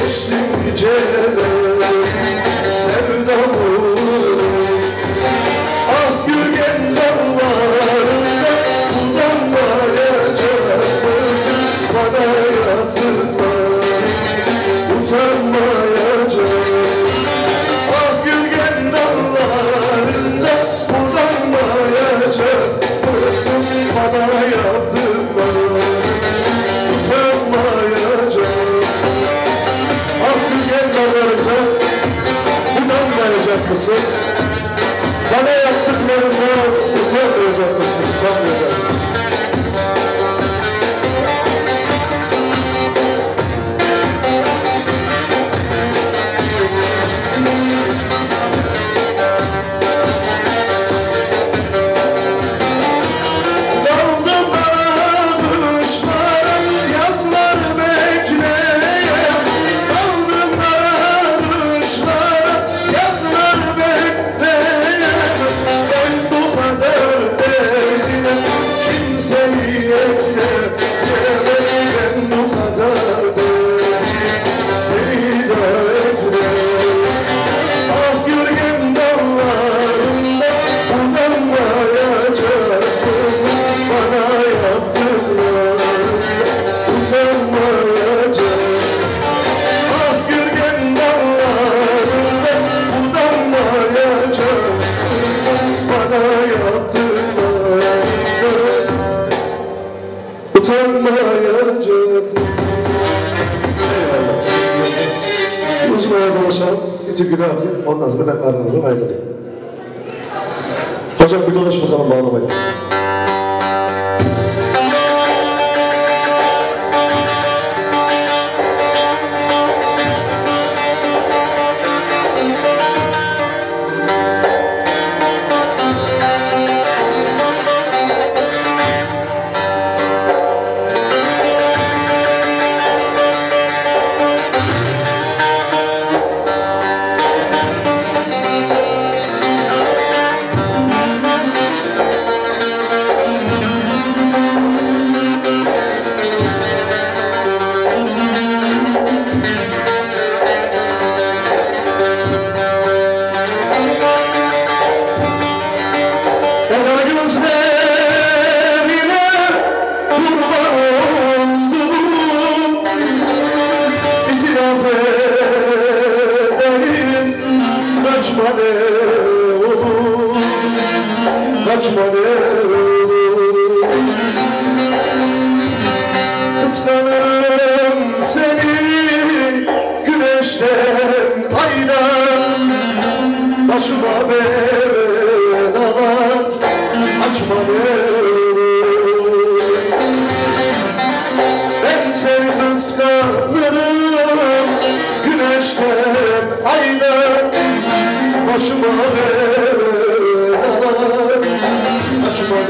geçtim geceler sevdamı. Ah Gürgen dağlarında utanmayacak mısın? Bana yaptıklar utanmayacak. Ah Gürgen dağlarında utanmayacak mısın? Bana yaptıklar utanmayacak. Ah Gürgen dağlarında utanmayacak mısın? Bana yaptıklarından utanmayacak mısın? Utanmayacak mısın? Türküde yapayım, ondan sonra ben aranızdan ayrılayım. Hocam bir dolaş bakalım bağlamayı. Islanırım seni güneşten aydan, başıma belalar açma ben seni kıskanırım güneşten aydan, başıma belalar açma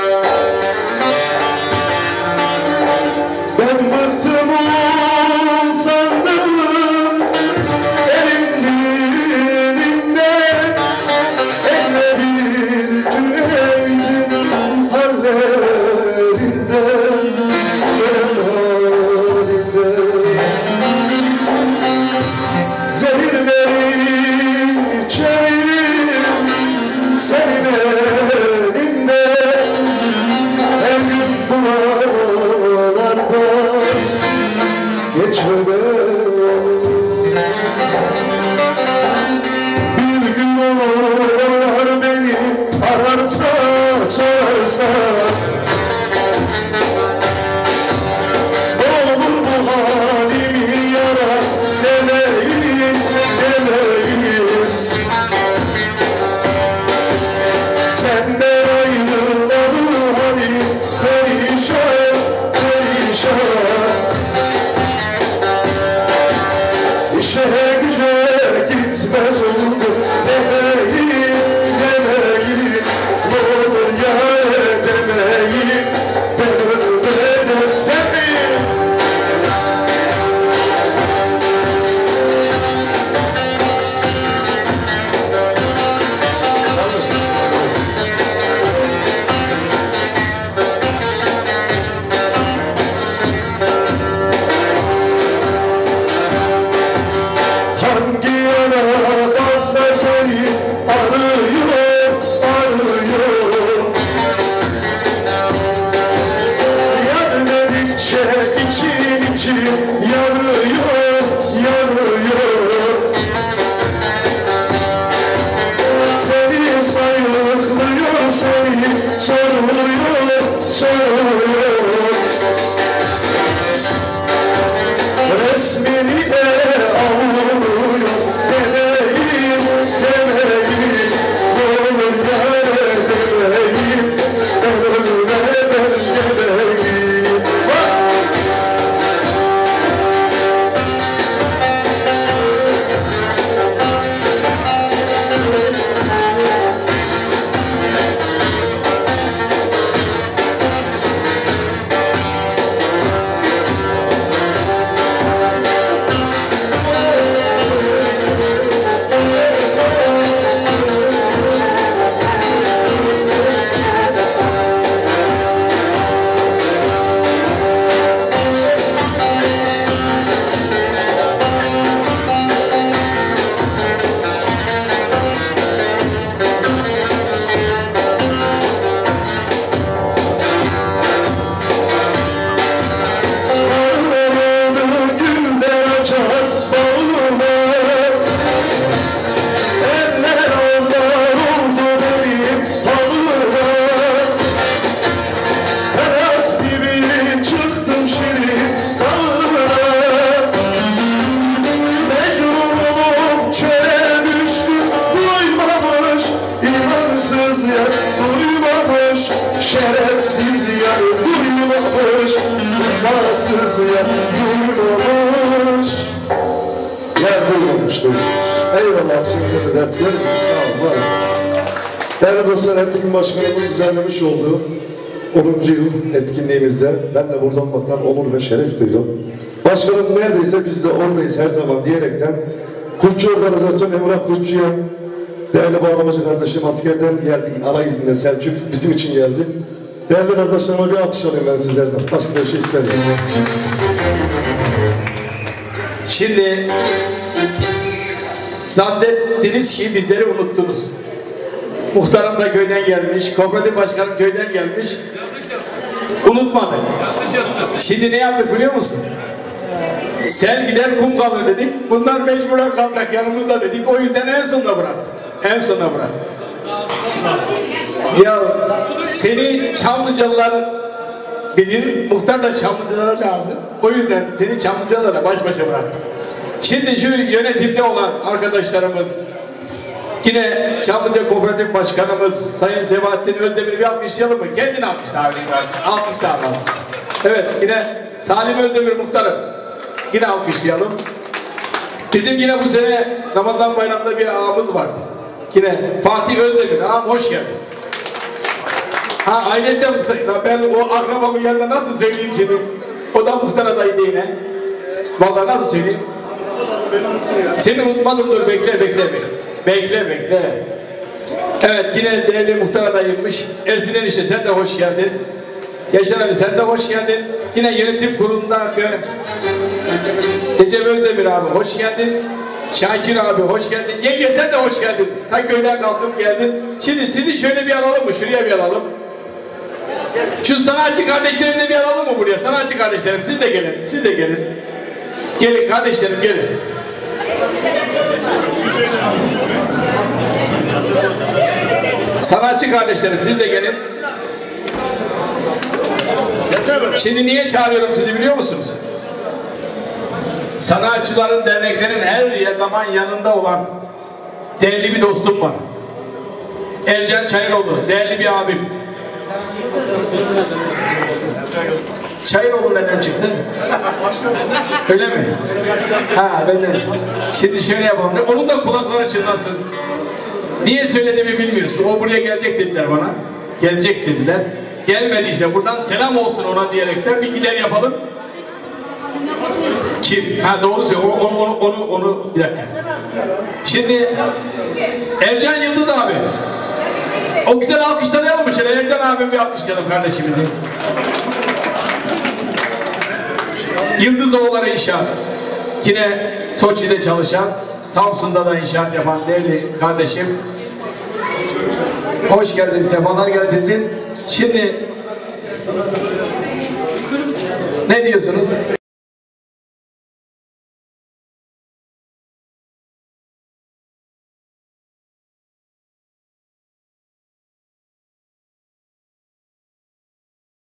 ben bıktım içim yanıyor, yanıyor. Seni sayıklıyor, seni soruyor, soruyor. Resmini de alıyor, demeyim, demeyim. Olur yâre demeyim, ölmeden demeyim. Şerefsiz ya, duymamış, vefasız ya, duymamış. Ya duymamış, duymamış. Eyvallah, şimdi de dertler. Sağ olun, var. Değerli dostlar, Ertekin Başkanımın düzenlemiş olduğu 10. yıl etkinliğimizde ben de burada olmaktan onur ve şeref duydum. Başkanım neredeyse biz de oradayız her zaman diyerekten Kurtçu Organizasyon Emrah Kurtçu'ya, değerli bağlamacı kardeşim askerden geldi, ara izinde Selçuk bizim için geldi. Değerli kardeşlerime bir alkış alayım ben sizlerden. Başka bir şey istemiyorum. Şimdi zannettiniz ki bizleri unuttunuz. Muhtarım da köyden gelmiş, kooperatif başkanım köyden gelmiş. Unutmadık. Şimdi ne yaptık biliyor musun? Sel gider kum kalır dedik. Bunlar mecburen kalacak yanımızda dedik. O yüzden en sonuna bıraktık. En sona bıraktık. Ya seni Çamlıcalılar bilir, muhtar da Çamlıcalara lazım. O yüzden seni Çamlıcalara baş başa bıraktık. Şimdi şu yönetimde olan arkadaşlarımız, yine Çamlıca Kooperatif Başkanımız Sayın Sebahattin Özdemir'i bir alkışlayalım mı? Kendini alkışla abi. Alkışla abi, alkışla. Evet, yine Salim Özdemir muhtarım. Yine alkışlayalım. Bizim yine bu sene Ramazan bayramında bir ağamız var. Yine Fatih Özdemir. Ağam hoş geldin. Ha ailede muhtar. Ben o akrabamın yanında nasıl söyleyeyim şimdi? O da muhtar adayıydı yine. Vallahi nasıl söyleyeyim? Seni unutmadım, dur bekle. Bekle. Evet, yine değerli muhtar adayıymış. Ersin enişte sen de hoş geldin. Yaşar Ali sen de hoş geldin. Yine yönetim kurulunda Recep Özdemir abi hoş geldin. Şakir abi hoş geldin. Yenge sen de hoş geldin. Ta köyden kalkıp geldin. Şimdi sizi şöyle bir alalım mı? Şuraya bir alalım. Şu sanatçı kardeşlerini de bir alalım mı buraya? Sanatçı kardeşlerim siz de gelin. Siz de gelin. Gelin kardeşlerim gelin. Sanatçı kardeşlerim siz de gelin. Şimdi niye çağırıyorum sizi biliyor musunuz? Sanatçıların, derneklerin her zaman yanında olan değerli bir dostum var. Ercan Çayıroğlu, değerli bir abim. Çayıroğlu neden çıktı? Öyle mi? Ha benden. Şimdi şöyle yapalım. Onun da kulakları çınlasın. Niye söylediğimi bilmiyorsun. O buraya gelecek dediler bana. Gelecek dediler. Gelmediyse buradan selam olsun ona diyerekten bir gider yapalım. Kim? Ha doğru söylüyor. Onu bir dakika. Şimdi Ercan Yıldız abi. O güzel alkışları yapmış. Ercan abim bir alkışlayalım kardeşimizi. Yıldızoğulları İnşaat. Yine Soçi'de çalışan, Samsun'da da inşaat yapan değerli kardeşim. Hoş geldin, sefalar getirdin. Şimdi ne diyorsunuz?